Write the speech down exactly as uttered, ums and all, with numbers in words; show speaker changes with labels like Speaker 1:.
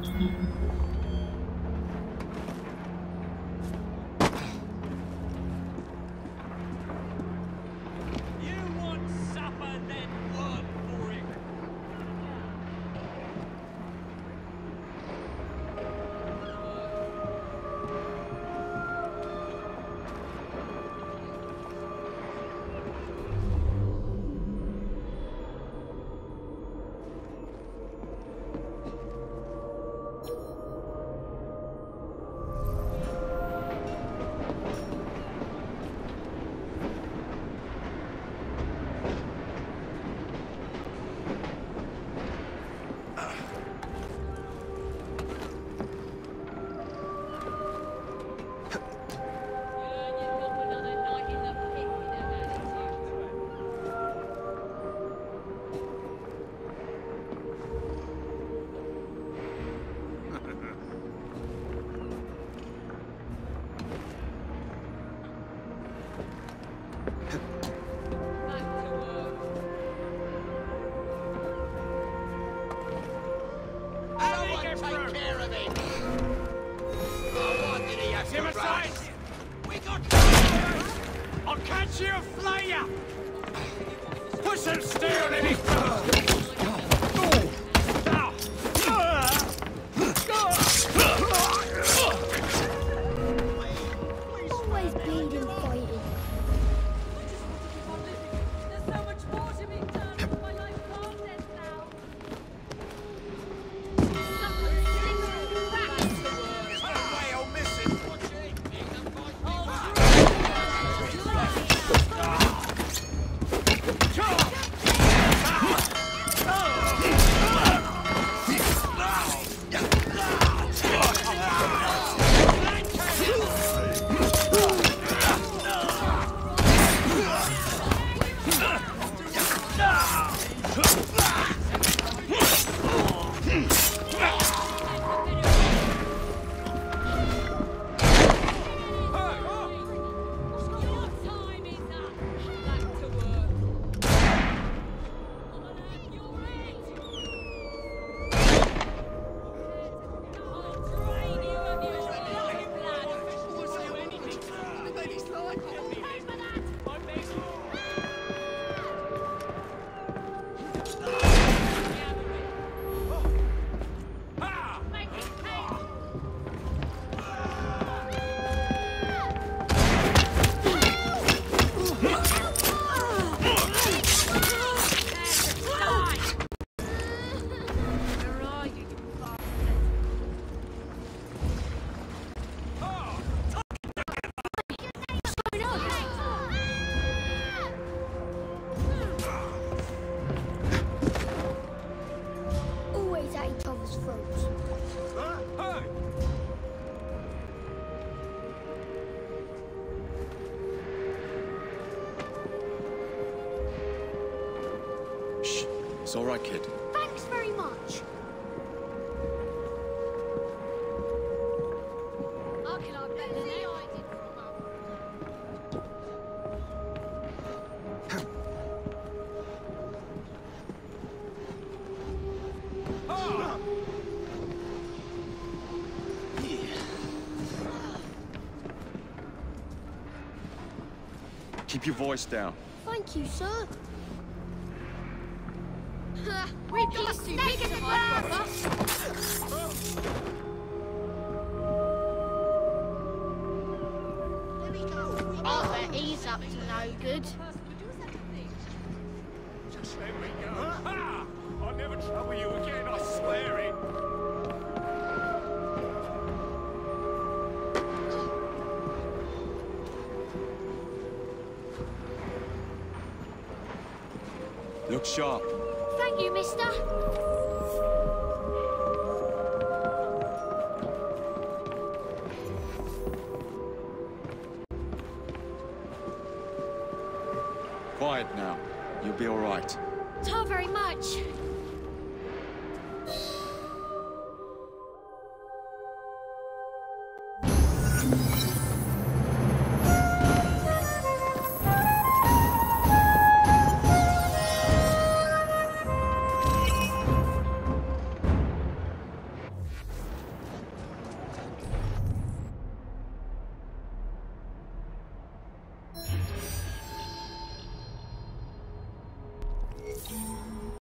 Speaker 1: It's all right, kid.
Speaker 2: Thanks very much. How can I bet than I did
Speaker 1: Keep your voice down.
Speaker 2: Thank you, sir. We got to make it I bet he's up to no good.
Speaker 3: Just let me go. Ha! I'll never trouble you again, I swear it.
Speaker 1: Look sharp.
Speaker 2: Thank you, mister.
Speaker 1: Quiet now. You'll be all right.
Speaker 2: Not very much.